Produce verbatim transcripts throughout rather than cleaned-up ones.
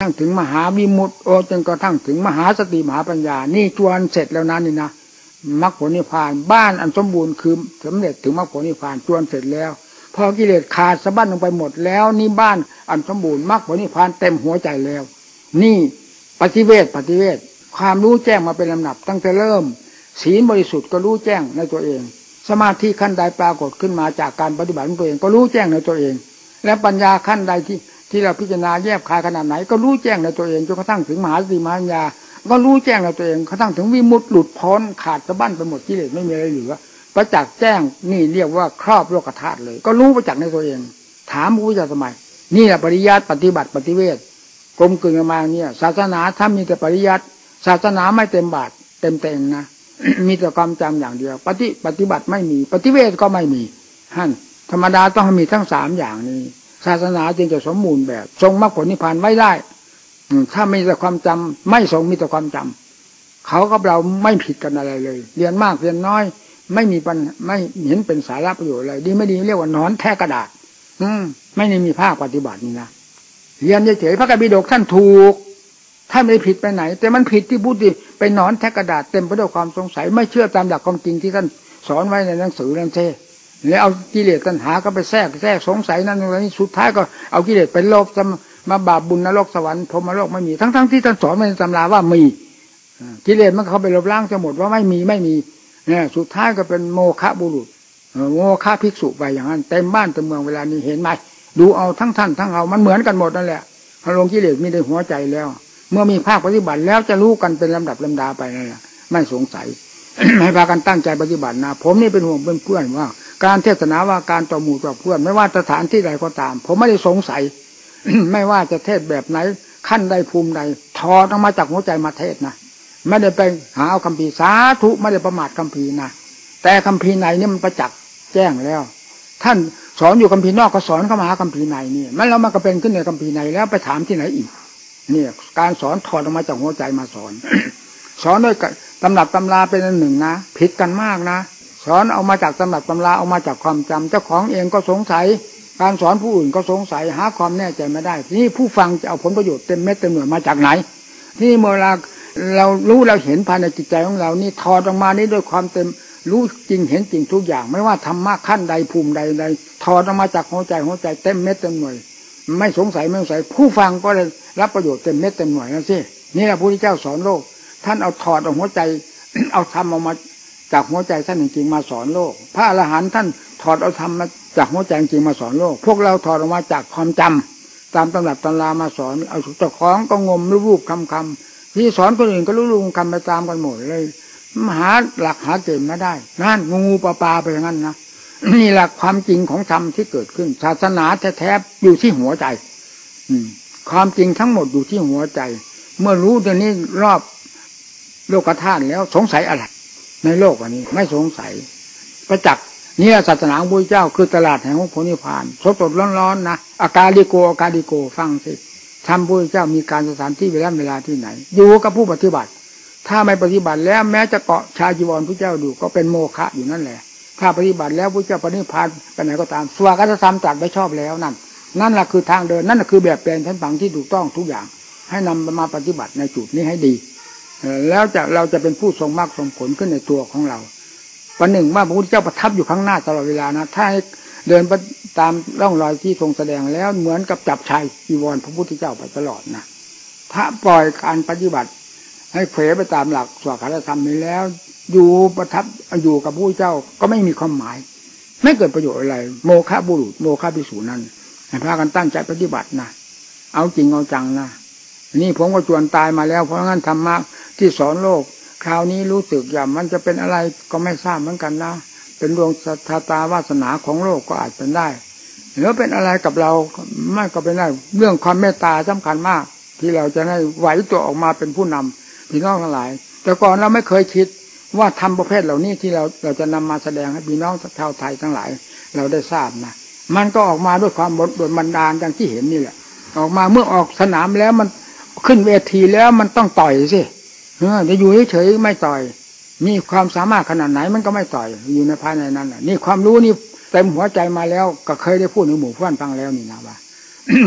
ทั้งถึงมหาวิมุตติโอจนกระทั่งถึงมหาสติมหาปัญญานี่จวนเสร็จแล้วนั้นนี่นะมรรคผลนิพพานบ้านอันสมบูรณ์คือสำเร็จถึงมรรคผลนิพพานจวนเสร็จแล้วพอกิเลสขาดสะบั้นลงไปหมดแล้วนี่บ้านอันสมบูรณ์มรรคผลนิพพานเต็มหัวใจแล้วนี่ปฏิเวทปฏิเวทความรู้แจ้งมาเป็นลำดับตั้งแต่เริ่มศีลบริสุทธิ์ก็รู้แจ้งในตัวเองสมาธิขั้นใดปรากฏขึ้นมาจากการปฏิบัติของตัวเองก็รู้แจ้งในตัวเองและปัญญาขั้นใดที่ที่เราพิจารณาแยบคายขนาดไหนก็รู้แจ้งในตัวเองจนกระทั่งถึงมหาสติมหาปัญญาก็รู้แจ้งในตัวเองกระทั่งถึงวิมุตติหลุดพ้นขาดสะบั้นไปหมดกิเลสไม่มีอะไรเหลือประจักษ์แจ้งนี่เรียกว่าครอบโลกธาตุเลยก็รู้ประจักษ์ในตัวเองถามผู้จะสมัยนี่แหละปริยัติปฏิบัติปฏิเวทกลมกลืนกันมาเนี่ยศาสนาถ้ามีแต่ปริยัติศาสนาไม่เต็มบาทเต็มเต็งนะ มีแต่ความจำอย่างเดียวปฏิปฏิบัติไม่มีปฏิเวทก็ไม่มีฮั่นธรรมดาต้องมีทั้งสามอย่างนี้ศาสนาจึงจะสมบูรณ์แบบทรงมรรคผลนิพพานไว้ได้ถ้ามีแต่ความจำไม่ทรงมีแต่ความจำเขากับเราไม่ผิดกันอะไรเลยเรียนมากเรียนน้อยไม่มีปัญไม่เห็นเป็นสาระประโยชน์อะไรดีไม่ดีเรียกว่านอนแท้กระดาษอืมไม่ได้มีภาคปฏิบัตินี่นะเรียนเฉยๆพระไตรปิฎกท่านถูกท่านไม่ผิดไปไหนแต่มันผิดที่พูดดิไปนอนแท้กระดาษเต็มไปด้วยความสงสัยไม่เชื่อตามหลักความจริงที่ท่านสอนไว้ในหนังสือนั่นเองแล้วเอากิเลสตัณหาก็ไปแทรกแทรกสงสัยนั่นนี่สุดท้ายก็เอากิเลสไปโลภจะมาบาปบุญนรกสวรรค์พรหมโลกไม่มีทั้งๆที่ท่านสอนในตำราว่ามีกิเลสมันเข้าไปลบล้างจะหมดว่าไม่มีไม่มีเนี่ยสุดท้ายก็เป็นโมฆะบุรุษโมฆะภิกษุไปอย่างนั้นเต็มบ้านเต็มเมืองเวลานี้เห็นไหมดูเอาทั้งท่านทั้งเรามันเหมือนกันหมดนั่นแหละพลังกิเลสมีในหัวใจแล้วเมื่อมีภาคปฏิบัติแล้วจะรู้กันเป็นลำดับลำดาไปนั่นแหละไม่สงสัย ให้พากันตั้งใจปฏิบัตินะผมนี่เป็นห่วงเป็นเพื่อนว่าการเทศนาว่าการต่อหมู่ต่อเพื่อนไม่ว่าสถานที่ใดก็ตามผมไม่ได้สงสัย ไม่ว่าจะเทศแบบไหนขั้นใดภูมิใดถอดออกมาจากหัวใจมาเทศนะไม่ได้ไปหาเอาคัมภีร์สาธุไม่ได้ประมาทคัมภีร์นะแต่คัมภีร์ในนี่มันประจักษ์แจ้งแล้วท่านสอนอยู่คัมภีร์นอกก็สอนเข้ามาหาคัมภีร์ในนี่มันแล้วมันก็เป็นขึ้นในคัมภีร์ในแล้วไปถามที่ไหนอีกเนี่ยการสอนถอดออกมาจากหัวใจมาสอน สอนด้วยตำรับตำราเป็นอันหนึ่งนะผิดกันมากนะสอนเอามาจากตำรับตำราเอามาจากความจำเจ้าของเองก็สงสัยการสอนผู้อื่นก็สงสัยหาความแน่ใจไม่ได้ทีนี้ผู้ฟังจะเอาผลประโยชน์เต็มเม็ดเต็มหน่วยมาจากไหนที่เมื่อเราเรารู้เราเห็นภายในจิตใจของเรานี่ถอดออกมานี้ด้วยความเต็มรู้จริงเห็นจริงทุกอย่างไม่ว่าธรรมะขั้นใดภูมิใดใดถอดออกมาจากหัวใจหัวใจเต็มเม็ดเต็มหน่วยไม่สงสัยไม่สงสัยผู้ฟังก็ได้รับประโยชน์เต็มเม็ดเต็มหน่วยนั่นสินี่แหละพระพุทธเจ้าสอนโลกท่านเอาถอดออกหัวใจ เอาธรรมออกมาจากหัวใจท่านจริงๆมาสอนโลกพระอรหันต์ท่านถอดเอาธรรมมาจากหัวใจจริงมาสอนโลกพวกเราถอดออกมาจากความจำตามตำรับตำรามาสอนเอาเจ้าของก็งมรูปคำคำที่สอนคนอื่นก็รู้ๆคำไปตามกันหมดเลยหาหลักหาเกณฑ์ไม่ได้นั่นงูปลาปลาไปอย่างนั้นนะนี่หลักความจริงของธรรมที่เกิดขึ้นศาสนาแท้ๆอยู่ที่หัวใจความจริงทั้งหมดอยู่ที่หัวใจเมื่อรู้เดี๋ยวนี้รอบโลกธาตุแล้วสงสัยอะไรในโลกวันนี้ไม่สงสัยประจักษ์เนี่ยศาสนาของพระเจ้าคือตลาดแห่งผลนิพพานสดๆร้อนๆนะอากาลิโกอากาลิโกฟังสิทำพระเจ้ามีการสถานที่เวลาเวลาที่ไหนอยู่กับผู้ปฏิบัติถ้าไม่ปฏิบัติแล้วแม้จะเกาะชาจีวรพระเจ้าดูก็เป็นโมฆะอยู่นั่นแหละถ้าปฏิบัติแล้วพระเจ้าปฏิพานไปไหนก็ตามสวากาธรรมตรัสไว้ชอบแล้วนั่นนั่นแหละคือทางเดินนั่นแหละคือแบบแปลนชั้นฝังที่ถูกต้องทุกอย่างให้นำมาปฏิบัติในจุดนี้ให้ดีแล้วจะเราจะเป็นผู้ทรงมรรคทรงผลขึ้นในตัวของเราประหนึ่งว่าพระพุทธเจ้าประทับอยู่ข้างหน้าตลอดเวลานะถ้าให้เดินตามร่องรอยที่ทรงแสดงแล้วเหมือนกับจับชายจีวรพระพุทธเจ้าไปตลอดนะถ้าปล่อยการปฏิบัติให้เผยไปตามหลักสวากาธรรมนี้แล้วอยู่ประทับอยู่กับพระพุทธเจ้าก็ไม่มีความหมายไม่เกิดประโยชน์อะไรโมฆะบุรุษโมฆะภิกษุนั้นให้พากันตั้งใจปฏิบัตินะเอาจริงเอาจังนะนี่ผมก็จวนตายมาแล้วเพราะงั้นธรรมะที่สอนโลกคราวนี้รู้สึกอย่างมันจะเป็นอะไรก็ไม่ทราบเหมือนกันนะเป็นดวงชะตาวาสนาของโลกก็อาจเป็นได้หรือเป็นอะไรกับเราไม่ก็เป็นได้เรื่องความเมตตาสำคัญมากที่เราจะได้ไหวตัวออกมาเป็นผู้นำพี่น้องทั้งหลายแต่ก่อนเราไม่เคยคิดว่าธรรมประเภทเหล่านี้ที่เราเราจะนำมาแสดงให้พี่น้องชาวไทยทั้งหลายเราได้ทราบนะมันก็ออกมาด้วยความบดบดบันดาลอย่างที่เห็นนี่แหละออกมาเมื่อออกสนามแล้วมันขึ้นเวทีแล้วมันต้องต่อยสิเออจะอยู่เฉยๆไม่ต่อยนี่ความสามารถขนาดไหนมันก็ไม่ต่อยอยู่ในภายในนั้นน่ะนี่ความรู้นี่เต็มหัวใจมาแล้วก็เคยได้พูดในหมู่เพื่อนฟังแล้วนี่นะว่า ถ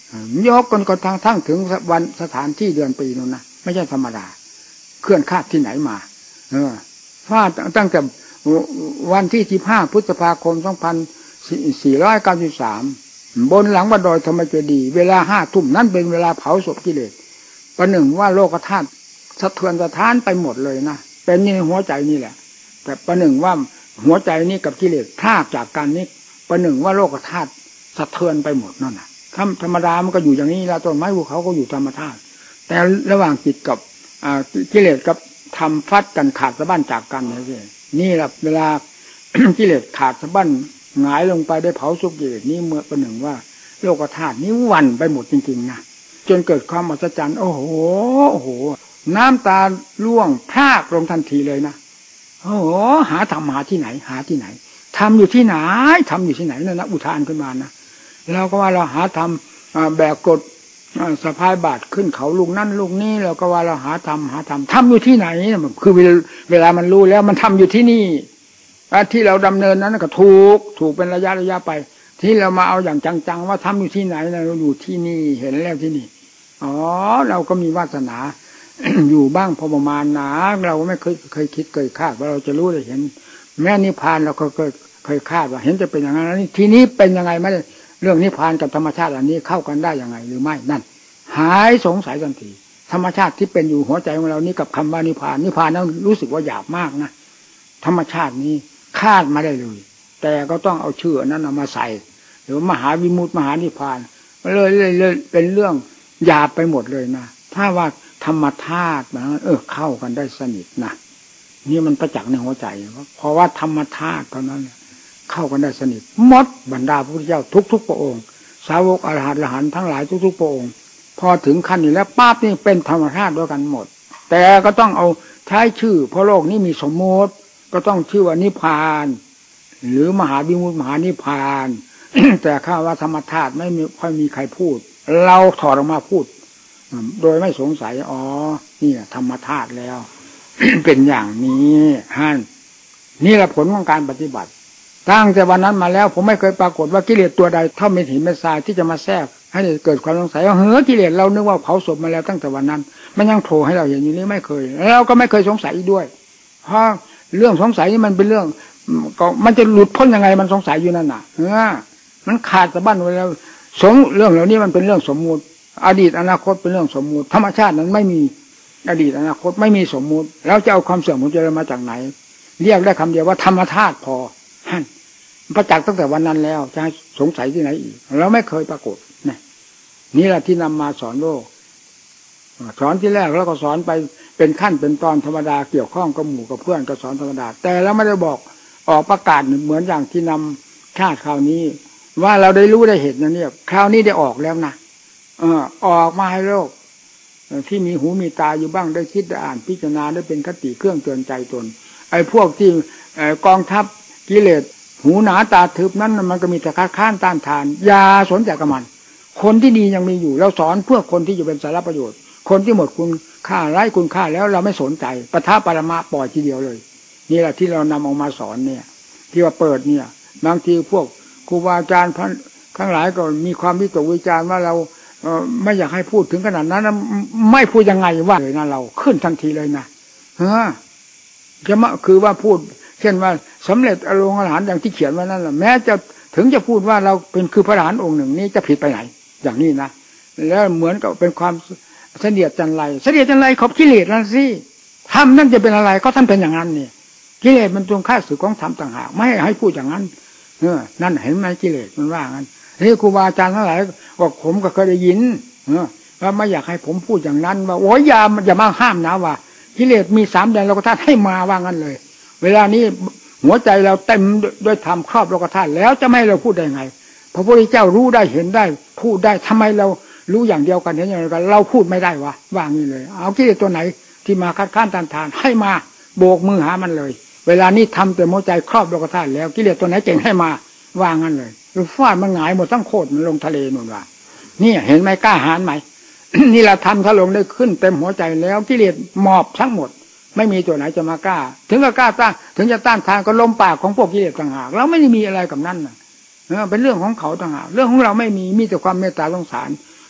ยกกันก็ทางทั้งถึงวันสถานที่เดือนปีนู้นนะไม่ใช่ธรรมดาเคลื่อนคาดที่ไหนมาเออฟาดตั้งแต่วันที่สิบห้าพฤษภาคมสองพันสี่ร้อยเก้าสิบสามบนหลังบันดอยธรรมเจดีย์เวลาห้าทุ่มนั้นเป็นเวลาเผาศพกิเลสประหนึ่งว่าโลกธาตุสะเทือนสะท้านไปหมดเลยนะเป็นในหัวใจนี่แหละแต่ประหนึ่งว่าหัวใจนี้กับกิเลสพรากจากกันนี้ประหนึ่งว่าโลกธาตุสะเทือนไปหมดนั่นน่ะธรรมดามันก็อยู่อย่างนี้แล้วต้นไม้ภูเขาก็อยู่ธรรมชาติแต่ระหว่างจิตกับกิเลสกับธรรมฟัดกันขาดสะบั้นจากกันนี่นี่แหละเวลา กิเลสขาดสะบั้นหงายลงไปได้เผาสุกิเลสนี้เมื่อประหนึ่งว่าโลกธาตุนี้วันไปหมดจริงๆนะจนเกิดความอัศจรรย์โอ้โหโอ้โหน้ำตาร่วงพรากลงทันทีเลยนะโอ้โหหาธรรมหาที่ไหนหาที่ไหนทำอยู่ที่ไหนทำอยู่ที่ไหนนั่นนะอุทานขึ้นมานะเราก็ว่าเราหาทำแบกกดสะพายบาทขึ้นเขาลูกนั่นลูกนี้เราก็ว่าเราหาทำหาทำทำอยู่ที่ไหนคือเวลามันรู้แล้วมันทำอยู่ที่นี่ที่เราดำเนินนั้นก็ถูกถูกเป็นระยะระยะไปที่เรามาเอาอย่างจังๆว่าทำอยู่ที่ไหนเราอยู่ที่นี่เห็นแล้วที่นี่อ๋อเราก็มีวาสนา อยู่บ้างพอประมาณนะเราไม่เคยเคยคิดเคยคาดว่าเราจะรู้ได้เห็นแม้นิพพานเราก็เคยเคยคาดว่าเห็นจะเป็นอย่างนั้นทีนี้เป็นยังไงไม่ได้เรื่องนิพพานกับธรรมชาติอันนี้เข้ากันได้ยังไงหรือไม่นั่นหายสงสัยทันทีธรรมชาติที่เป็นอยู่หัวใจของเรานี้กับคำว่านิพพานนิพพานนั้นรู้สึกว่าหยาบมากนะธรรมชาตินี้คาดมาได้เลยแต่ก็ต้องเอาชื่อนั้นเอามาใส่หรือมหาวิมุตติมหานิพพานเลยเลยเลยเป็นเรื่องหยาบไปหมดเลยนะถ้าว่าธรรมธาตุมันเออเข้ากันได้สนิทนะนี่มันประจักษ์ในหัวใจเพราะว่าธรรมธาตุเท่านั้นเข้ากันได้สนิทหมดบรรดาพระพุทธเจ้าทุกๆพระองค์สาวกอรหันต์อรหันต์ทั้งหลายทุกๆพระองค์พอถึงขั้นนี้แล้วปั๊บนี่เป็นธรรมธาตุด้วยกันหมดแต่ก็ต้องเอาใช้ชื่อเพราะโลกนี้มีสมมติก็ต้องชื่อว่านิพพานหรือมหาวิมุตติมหานิพพาน แต่ข้าว่าธรรมธาตุไม่มีค่อยมีใครพูดเราถอดออกมาพูดโดยไม่สงสัยอ๋อนี่ธรรมธาตุแล้ว เป็นอย่างนี้ฮั่นนี่แหละผลของการปฏิบัติตั้งแต่วันนั้นมาแล้วผมไม่เคยปรากฏว่ากิเลสตัวใดเท่าเม็ดหินเม็ดทรายที่จะมาแทรกให้เกิดความสงสัยว่าเฮ้อกิเลสเรานึกว่าเผาศพมาแล้วตั้งแต่วันนั้นมันยังโผล่ให้เราเห็นอยู่นี้ไม่เคยแล้วก็ไม่เคยสงสัยอีกด้วยเพราะเรื่องสงสัยนี่มันเป็นเรื่องก็มันจะหลุดพ้นยังไงมันสงสัยอยู่นั่นน่ะเออมันขาดสะบั้นไว้แล้วสงเรื่องเหล่านี้มันเป็นเรื่องสมมุติอดีตอนาคตเป็นเรื่องสมมุติธรรมชาตินั้นไม่มีอดีตอนาคตไม่มีสมมุติแล้วจะเอาความเสื่อมของเจริญมาจากไหนเรียกได้คำเดียวว่าธรรมธาตุพอฮั่นประจักษ์ตั้งแต่วันนั้นแล้วจะสงสัยที่ไหนอีกเราไม่เคยปรากฏนี่นี่แหละที่นำมาสอนโลกสอนที่แรกแล้วก็สอนไปเป็นขั้นเป็นตอนธรรมดาเกี่ยวข้องกับหมู่กับเพื่อนก็สอนธรรมดาแต่แล้วไม่ได้บอกออกประกาศเหมือนอย่างที่นำชาติคราวนี้ว่าเราได้รู้ได้เห็นนะเนี่ยคราวนี้ได้ออกแล้วนะเออออกมาให้โลกที่มีหูมีตาอยู่บ้างได้คิดได้อ่านพิจารณาได้เป็นคติเครื่องเตือนใจตนไอ้พวกที่กองทัพกิเลสหูหนาตาทึบนั้นมันก็มีแต่คัดค้านต้านทานอย่าสนใจกับมันคนที่ดียังมีอยู่เราสอนเพื่อคนที่จะเป็นสาระประโยชน์คนที่หมดคุณค่าไร้คุณค่าแล้วเราไม่สนใจปะทะปรมาปล่อยทีเดียวเลยนี่แหละที่เรานำออกมาสอนเนี่ยที่ว่าเปิดเนี่ยบางทีพวกครูบาอาจารย์ทั้งหลายก็มีความวิตกวิจารณ์ว่าเราเออไม่อยากให้พูดถึงขนาดนั้นไม่พูดยังไงว่าเลยนะเราขึ้นทันทีเลยนะเฮ้อจะมาคือว่าพูดเช่นว่าสำเร็จอรหันต์อรหันต์อย่างที่เขียนไว้นั่นแหละแม้จะถึงจะพูดว่าเราเป็นคือพระอรหันต์องค์หนึ่งนี้จะผิดไปไหนอย่างนี้นะแล้วเหมือนกับเป็นความเสนียดจันไรเสนียดจันไรขอบกิเลสนั่นสิทำนั่นจะเป็นอะไรก็ท่านเป็นอย่างนั้นเนี่ยกิเลสมันตรงข้าศึกของธรรมต่างหากไม่ให้พูดอย่างนั้นเออนั่นเห็นไหมกิเลสมันว่างั้นนี่ครูบาอาจารย์ทั้งหลายบอกผมก็เคยได้ยินเออว่าไม่อยากให้ผมพูดอย่างนั้นว่าโอ้ยอย่าอย่ามาห้ามนะว่ากิเลสมีสามแดนโลกธาตุให้มาว่างั้นเลยเวลานี้หัวใจเราเต็มด้วยธรรมครอบโลกธาตุแล้วจะไม่ให้เราพูดได้ไงพระพุทธเจ้ารู้ได้เห็นได้พูดได้ทำไมเรารู้อย่างเดียวกันเห็นอย่างเดียวกันเราพูดไม่ได้วะว่างี้เลยเอากิเลสตัวไหนที่มาคัดค้านต้านทานให้มาโบกมือหามันเลยเวลานี้ทำแต่หัวใจครอบโลกธาตุแล้วกิเลสตัวไหนเก่งให้มาว่างั้นเลยหรือฟาดมันหงายหมดทั้งโคตรมันลงทะเลนู่นว่านี่เห็นไหมกล้าหาญไหม นี่เราทำถ้าลงได้ขึ้นเต็มหัวใจแล้วกิเลสหมอบทั้งหมดไม่มีตัวไหนจะมากล้าถึงก็กล้าต้านถึงจะต้านทานก็ลมปากของพวกกิเลสต่างหากเราไม่ได้มีอะไรกับนั่นน่ะเป็นเรื่องของเขาต่างหากเรื่องของเราไม่มีมีแต่ความเมตตาสงสาร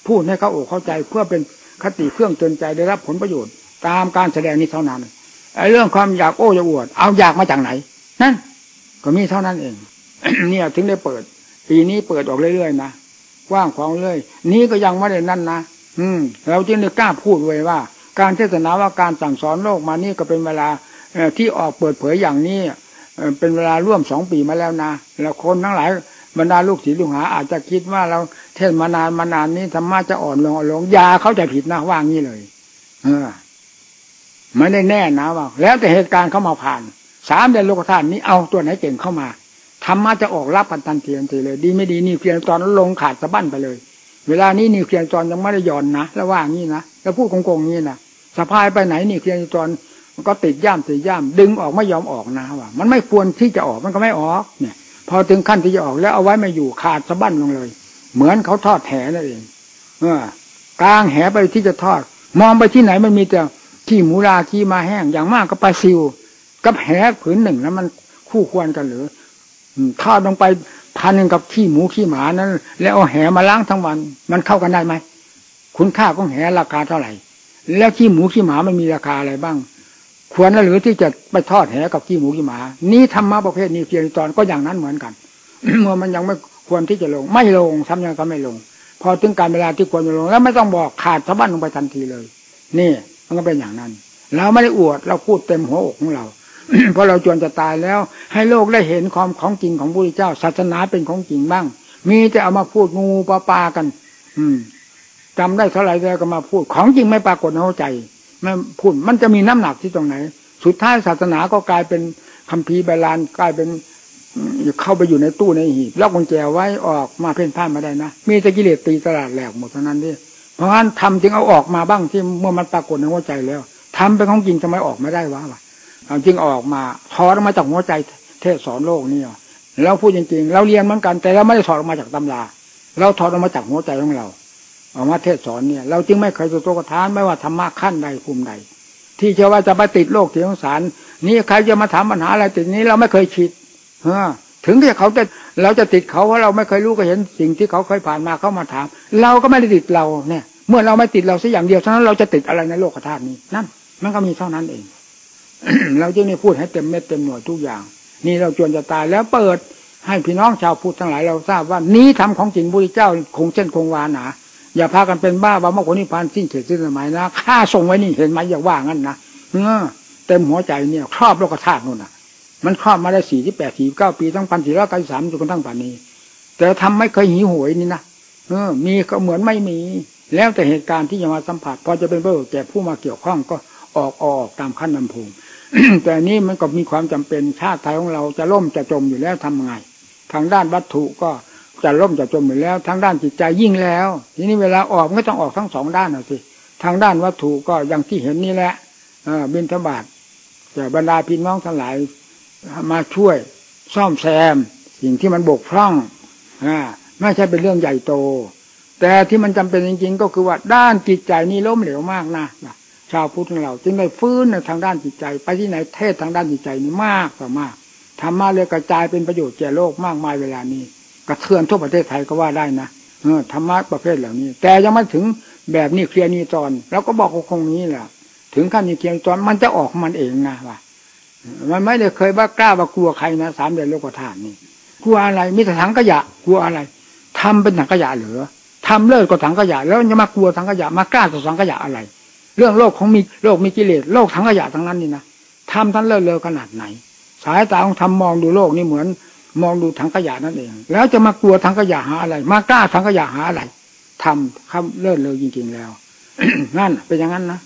พูดให้เขาอกเข้าใจเพื่อเป็นคติเครื่องเตือนใจได้รับผลประโยชน์ตามการแสดงนี้เท่านั้นไอ้เรื่องความอยากโอ้อยากอวดเอาอยากมาจากไหนนั่นก็มีเท่านั้นเอง เนี่ยถึงได้เปิดปีนี้เปิดออกเรื่อยๆนะกว้างขวางเรื่อยนี้ก็ยังไม่ได้นั่นนะอืมเราจึงได้กล้าพูดไว้ว่าการเทศนาว่าการสั่งสอนโลกมานี่ก็เป็นเวลาที่ออกเปิดเผยอย่างนี้เป็นเวลาร่วมสองปีมาแล้วนะแล้วคนทั้งหลายบรรดาลูกศิษย์ลูกหาอาจจะคิดว่าเราเทศมานานมานานนี้ธรรมะจะอ่อนลงอ่อนลงยาเขาจะผิดนะว่างี้เลยเออไม่ได้แน่นะว่าแล้วแต่เหตุการณ์เข้ามาผ่านสามเดือนโลกธาตุนี้เอาตัวไหนเก่งเข้ามาธรรมะจะออกรับกันทันทีทันทีเลยดีไม่ดีนิวเคลียร์ตอนลงขาดสะบั้นไปเลยเวลานี้นิวเคลียร์ตอนยังไม่ได้ย่อนนะแล้วว่างี้นะแล้วพูดโกงๆงี้นะสะพายไปไหนนิวเคลียร์ตอนมันก็ติดย่ามติดย่ามดึงออกไม่ยอมออกนะว่ามันไม่ควรที่จะออกมันก็ไม่ออกเนี่ยพอถึงขั้นที่จะออกแล้วเอาไว้ไม่อยู่ขาดสะบั้นลงเลยเหมือนเขาทอดแหนั่นเองเออกลางแหไปที่จะทอดมองไปที่ไหนมันมีแต่ขี้หมูราขี้มาแห้งอย่างมากก็ปลาซิวกับแหผืนหนึ่งแล้วมันคู่ควรกันหรือทอดลงไปพันหนึ่งกับขี้หมูขี้หมานั้นแล้วเอาแหมาล้างทั้งวันมันเข้ากันได้ไหมคุณค่าของแหราคาเท่าไหร่แล้วขี้หมูขี้หมามันมีราคาอะไรบ้างควรหรือที่จะไปทอดแหกับขี้หมูขี้หมานี่ธรรมะประเภทนี้เพียงตอนก็อย่างนั้นเหมือนกัน เมื่อมันยังไม่ควรที่จะลงไม่ลงทำยังก็ไม่ลงพอถึงการเวลาที่ควรจะลงแล้วไม่ต้องบอกขาดสะบั้นลงไปทันทีเลยนี่มันก็เป็นอย่างนั้นเราไม่ได้อวดเราพูดเต็มหัวอกของเรา เพราะเราจวนจะตายแล้วให้โลกได้เห็นความของจริงของพระพุทธเจ้าศาสนาเป็นของจริงบ้างมีแต่เอามาพูดงูปลาปลากัน อืมจำได้เท่าไหร่แล้วก็มาพูดของจริงไม่ปรากฏในหัวใจไม่พูดมันจะมีน้ำหนักที่ตรงไหนสุดท้ายศาสนาก็กลายเป็นคัมภีร์โบราณกลายเป็นเข้าไปอยู่ในตู้ในหีบล็อกกุญแจไว้ออกมาเพ่นพ่านมาได้นะมีแต่กิเลสตีตลาดแหลกหมดเท่านั้นที่เพราะฉะนั้นทำจึงเอาออกมาบ้างที่เมื่อมันปรากฏในหัวใจแล้วทำเป็นของจริงทำไมออกไม่ได้วะวะจึงออกมาถอดออกมาจากหัวใจเทศสอนโลกนี่แล้วพูดจริงๆเราเรียนเหมือนกันแต่เราไม่ได้ถอดออกมาจากตำราเราถอดออกมาจากหัวใจของเราออกมาเทศสอนเนี่ยเราจึงไม่เคยตัวกระทานไม่ว่าธรรมะขั้นใดภูมิใดที่เชื่อว่าจะไปติดโลกที่สงสารนี่ใครจะมาถามปัญหาอะไรติดนี้เราไม่เคยคิดเออถึงที่เขาจะเราจะติดเขาเพราะเราไม่เคยรู้ก็เห็นสิ่งที่เขาเคยผ่านมาเขามาถามเราก็ไม่ได้ติดเราเนี่ยเมื่อเราไม่ติดเราสักอย่างเดียวฉะนั้นเราจะติดอะไรในโลกธาตุนี้นั่นมันก็มีเท่านั้นเอง เราจึงได้พูดให้เต็มเม็ดเต็มหน่วยทุกอย่างนี่เราจวนจะตายแล้วเปิดให้พี่น้องชาวพุทธทั้งหลายเราทราบว่านี้ทำของจริงพระพุทธเจ้าคงเช่นคงวาหนาอย่าพากันเป็นบ้าว่ามรรคผลนิพพานสิ้นเขตสิ้นสมัยนะข้าส่งไว้นี่เห็นไหมอย่าว่างั้นนะเออเต็มหัวใจเนี่ยครอบโลกธาตุนู่นน่ะมันครอบมาได้สี่ที่แปดสี่เก้าปีตั้งพันสี่ร้อยเก้าสิบสามจนกระทั่งป่านนี้แต่ทำไม่เคยหิวโหยนี่นะเออมีก็เหมือนไม่มีแล้วแต่เหตุการณ์ที่จะมาสัมผัสพอจะเป็นเบอร์แก่ผู้มาเกี่ยวข้องก็ออกออกตามขั้นนำภูมิ แต่นี้มันก็มีความจำเป็นชาติไทยของเราจะล่มจะจมอยู่แล้วทำไงทางด้านวัตถุก็จะล่มจะจมอยู่แล้วทางด้านจิตใจยิ่งแล้วทีนี้เวลาออกก็ต้องออกทั้งสองด้านนะสิทางด้านวัตถุก็อย่างที่เห็นนี่แหละบิณฑบาตแต่บรรดาพี่น้องทั้งหลายมาช่วยซ่อมแซมสิ่งที่มันบกพร่องอ่าไม่ใช่เป็นเรื่องใหญ่โตแต่ที่มันจำเป็นจริงๆก็คือว่าด้านจิตใจนี่ล้มเหลวมากนะชาวพุทธของเราจึงได้ฟื้นในทางด้านจิตใจไปที่ไหนเทศทางด้านจิตใจนี่มากต่อมากธรรมะเลยกระจายเป็นประโยชน์แก่โลกมากมายเวลานี้กระเทือนทั่วประเทศไทยก็ว่าได้นะเออธรรมะประเภทเหล่านี้แต่ยังไม่ถึงแบบนี้เคลียร์นี้ตอนแล้วก็บอกคงนี้แหละถึงขั้นนี้เคลียร์ตอนมันจะออกมันเองนะว่ามันไม่ได้เคยว่ากล้าว่ากลัวใครนะสามเดือนโลกธาตุนี่กลัวอะไรมีแต่ถังขยะกลัวอะไรทำเป็นถังขยะเหรอทำเลิศก็ถังขยะแล้วจะมากลัวถังขยะมากล้าต่อถังขยะอะไรเรื่องโลกของมีโลกมีกิเลสโลกถังขยะทั้งนั้นนี่นะทำท่านเลิศเลอขนาดไหนสายตาของทำมองดูโลกนี่เหมือนมองดูถังขยะนั่นเองแล้วจะมากลัวถังขยะหาอะไรมากล้าถังขยะหาอะไรทำคำเลิศเลอจริงๆแล้ว นั่นเป็นอย่างนั้นนะ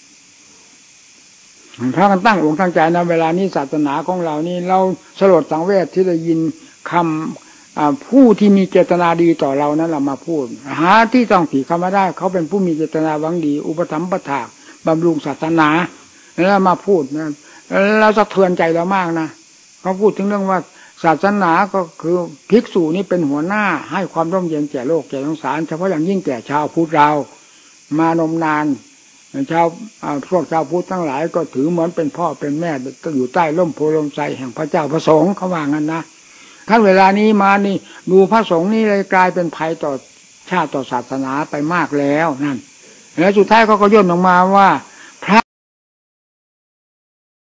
พระกันตั้งองค์ตั้งใจนะเวลานี้ศาสนาของเรานี่เราสลดสังเวชที่ได้ยินคำผู้ที่มีเจตนาดีต่อเรานั้นเรามาพูดหาที่ต้องผีคำมาได้เขาเป็นผู้มีเจตนาหวังดีอุปถัมภ์ประทานบำรุงศาสนาแล้วมาพูดนะเราสะเทือนใจเรามากนะเขาพูดถึงเรื่องว่าศาสนาก็คือภิกษุนี่เป็นหัวหน้าให้ความร่มเย็นแก่โลกแก่สงสารเฉพาะอย่างยิ่งแก่ชาวพุทธเรามานมนานชาวพวกชาวพุทธทั้งหลายก็ถือเหมือนเป็นพ่อเป็นแม่ก็อยู่ใต้ร่มโพลมไทรแห่งพระเจ้าพระสงฆ์เขาว่างั้นนะทั้งเวลานี้มานี่ดูพระสงฆ์นี่เลยกลายเป็นภัยต่อชาติต่อศาสนาไปมากแล้วนั่นแล้วสุดท้ายเขาก็ย่นออกมาว่า